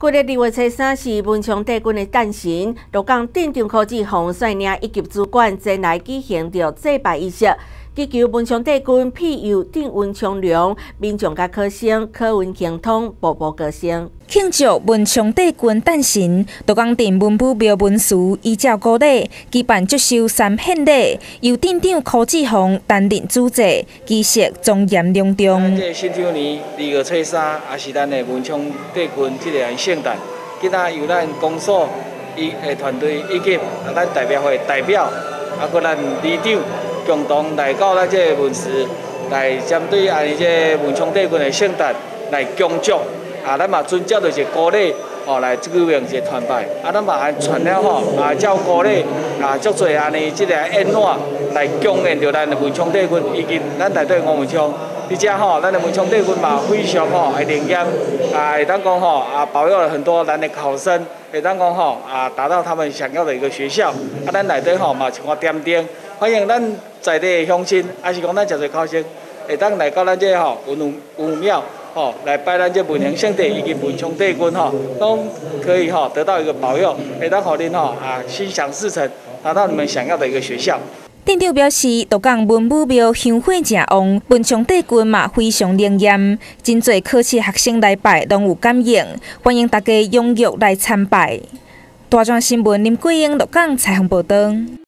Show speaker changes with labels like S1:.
S1: 旧历2月初3是文昌帝君的诞辰，鹿港镇长科技phòng率领以及主管前来举行着祭拜仪式，祈求文昌帝君庇佑镇运昌隆，民众甲考生考运亨通，步步高升。
S2: 庆祝文昌帝君诞辰，鹿港镇文武庙文祠依照古礼举办祝寿3献礼，由镇长柯志宏担任主祭，仪式庄严隆重。
S3: 这新châu年2月初3，也是咱的文昌帝君这个圣诞。今仔由咱公所的团队以及咱代表会代表，搁咱里长共同来到咱这文祠，来针对这文昌帝君的圣诞来恭祝。咱嘛遵照就是古礼来举行一个团拜。咱嘛传了照古礼足多这个宴乐来恭迎着咱的文昌帝君，以及咱内底吴文昌。而且咱的文昌帝君嘛非常会灵验，会当讲保佑了很多咱的考生，会当讲达到他们想要的一个学校。咱内底嘛像我点灯，欢迎咱在地的乡亲，还是讲咱真侪考生，会当来到咱这文武庙。来拜咱这文昌圣帝以及文昌帝君都可以得到一个保佑，会当互恁心想事成，达到你们想要的一个学校。
S2: 镇长表示，鹿港文武庙香火正旺，文昌帝君嘛非常灵验，真侪考试学生来拜拢有感应，欢迎大家踊跃来参拜。大专新闻林桂英鹿港采访报道。